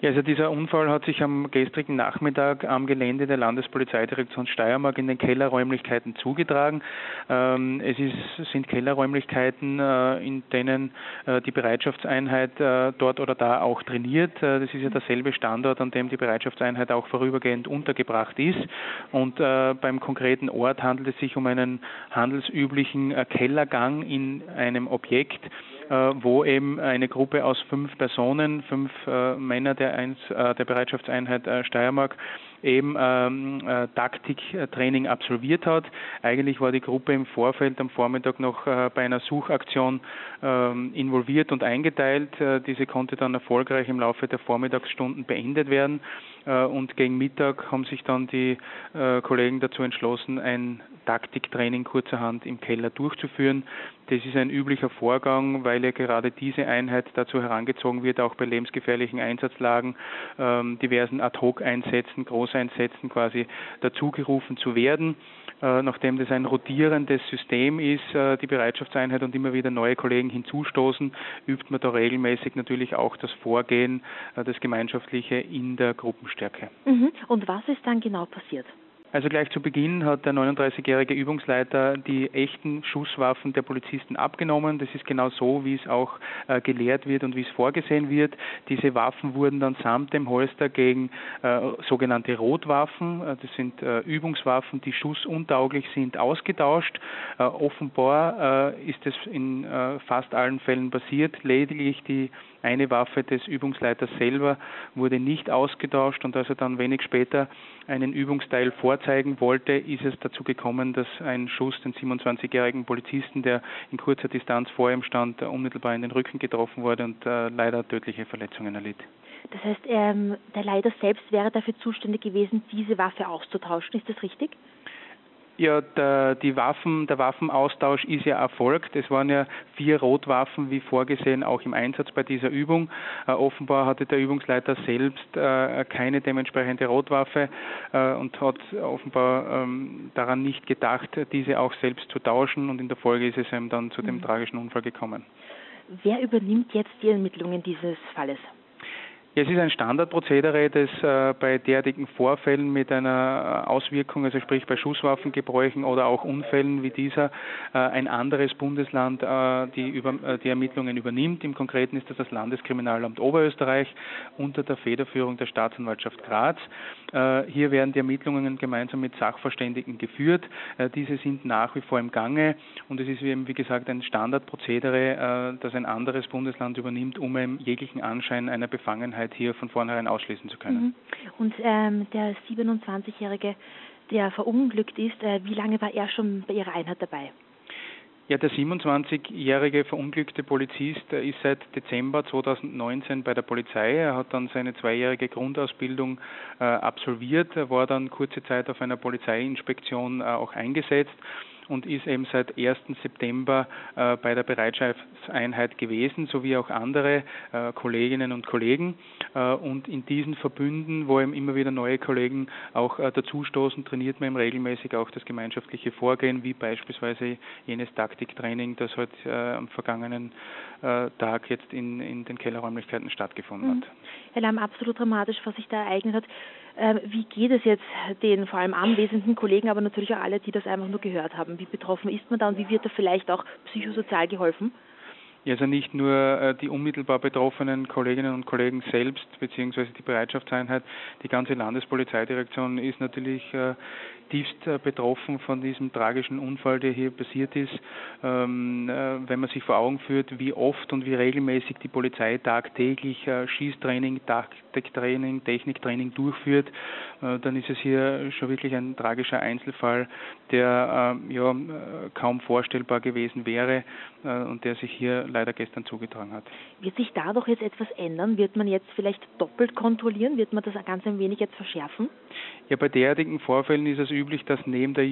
Ja, also dieser Unfall hat sich am gestrigen Nachmittag am Gelände der Landespolizeidirektion Steiermark in den Kellerräumlichkeiten zugetragen. Sind Kellerräumlichkeiten, in denen die Bereitschaftseinheit dort oder da auch trainiert. Das ist ja derselbe Standort, an dem die Bereitschaftseinheit auch vorübergehend untergebracht ist. Und beim konkreten Ort handelt es sich um einen handelsüblichen Kellergang in einem Objekt, wo eben eine Gruppe aus 5 Personen, 5 Männer der Bereitschaftseinheit Steiermark eben Taktiktraining absolviert hat. Eigentlich war die Gruppe im Vorfeld am Vormittag noch bei einer Suchaktion involviert und eingeteilt. Diese konnte dann erfolgreich im Laufe der Vormittagsstunden beendet werden. Und gegen Mittag haben sich dann die Kollegen dazu entschlossen, ein Taktiktraining kurzerhand im Keller durchzuführen. Das ist ein üblicher Vorgang, weil ja gerade diese Einheit dazu herangezogen wird, auch bei lebensgefährlichen Einsatzlagen, diversen Ad-Hoc-Einsätzen, Großeinsätzen quasi dazugerufen zu werden. Nachdem das ein rotierendes System ist, die Bereitschaftseinheit und immer wieder neue Kollegen hinzustoßen, übt man da regelmäßig natürlich auch das Vorgehen, das Gemeinschaftliche in der Gruppenstärke. Und was ist dann genau passiert? Also gleich zu Beginn hat der 39-jährige Übungsleiter die echten Schusswaffen der Polizisten abgenommen. Das ist genau so, wie es auch gelehrt wird und wie es vorgesehen wird. Diese Waffen wurden dann samt dem Holster gegen sogenannte Rotwaffen, das sind Übungswaffen, die schussuntauglich sind, ausgetauscht. Offenbar ist es in fast allen Fällen passiert. Lediglich die eine Waffe des Übungsleiters selber wurde nicht ausgetauscht und als er dann wenig später einen Übungsteil vorzeigen wollte, ist es dazu gekommen, dass ein Schuss den 27-jährigen Polizisten, der in kurzer Distanz vor ihm stand, unmittelbar in den Rücken getroffen wurde und leider tödliche Verletzungen erlitt. Das heißt, der Leiter selbst wäre dafür zuständig gewesen, diese Waffe auszutauschen. Ist das richtig? Ja, der Waffenaustausch ist ja erfolgt. Es waren ja 4 Rotwaffen, wie vorgesehen, auch im Einsatz bei dieser Übung. Offenbar hatte der Übungsleiter selbst keine dementsprechende Rotwaffe und hat offenbar daran nicht gedacht, diese auch selbst zu tauschen. Und in der Folge ist es ihm dann zu dem tragischen Unfall gekommen. Wer übernimmt jetzt die Ermittlungen dieses Falles? Ja, es ist ein Standardprozedere, das bei derartigen Vorfällen mit einer Auswirkung, also sprich bei Schusswaffengebräuchen oder auch Unfällen wie dieser, ein anderes Bundesland die Ermittlungen übernimmt. Im Konkreten ist das Landeskriminalamt Oberösterreich unter der Federführung der Staatsanwaltschaft Graz. Hier werden die Ermittlungen gemeinsam mit Sachverständigen geführt. Diese sind nach wie vor im Gange und es ist eben, wie gesagt, ein Standardprozedere, das ein anderes Bundesland übernimmt, um eben jeglichen Anschein einer Befangenheit hier von vornherein ausschließen zu können. Und der 27-Jährige, der verunglückt ist, wie lange war er schon bei Ihrer Einheit dabei? Ja, der 27-jährige verunglückte Polizist ist seit Dezember 2019 bei der Polizei. Er hat dann seine 2-jährige Grundausbildung absolviert, war dann kurze Zeit auf einer Polizeiinspektion auch eingesetzt und ist eben seit 1. September bei der Bereitschaftseinheit gewesen, sowie auch andere Kolleginnen und Kollegen. Und in diesen Verbünden, wo eben immer wieder neue Kollegen auch dazustoßen, trainiert man eben regelmäßig auch das gemeinschaftliche Vorgehen, wie beispielsweise jenes Taktiktraining, das heute am vergangenen Tag jetzt in den Kellerräumlichkeiten stattgefunden hat. Herr Lamm, absolut dramatisch, was sich da ereignet hat. Wie geht es jetzt den vor allem anwesenden Kollegen, aber natürlich auch alle, die das einfach nur gehört haben? Wie betroffen ist man da und wie wird da vielleicht auch psychosozial geholfen? Ja, also nicht nur die unmittelbar betroffenen Kolleginnen und Kollegen selbst, beziehungsweise die Bereitschaftseinheit, die ganze Landespolizeidirektion ist natürlich tiefst betroffen von diesem tragischen Unfall, der hier passiert ist. Wenn man sich vor Augen führt, wie oft und wie regelmäßig die Polizei tagtäglich Schießtraining, Taktiktraining, Techniktraining durchführt, dann ist es hier schon wirklich ein tragischer Einzelfall, der kaum vorstellbar gewesen wäre und der sich hier leider gestern zugetragen hat. Wird sich da doch jetzt etwas ändern? Wird man jetzt vielleicht doppelt kontrollieren? Wird man das ganz ein wenig jetzt verschärfen? Ja, bei derartigen Vorfällen ist es üblich, dass neben der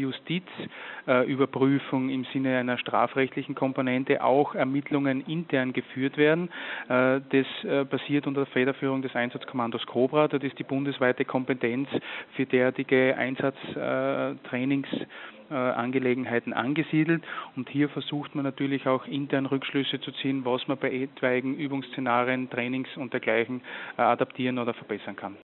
Justizüberprüfung im Sinne einer strafrechtlichen Komponente auch Ermittlungen intern geführt werden. Das passiert unter der Federführung des Einsatzkommandos Cobra. Das ist die bundesweite Kompetenz für derartige Einsatztrainings Angelegenheiten angesiedelt und hier versucht man natürlich auch intern Rückschlüsse zu ziehen, was man bei etwaigen Übungsszenarien, Trainings und dergleichen adaptieren oder verbessern kann.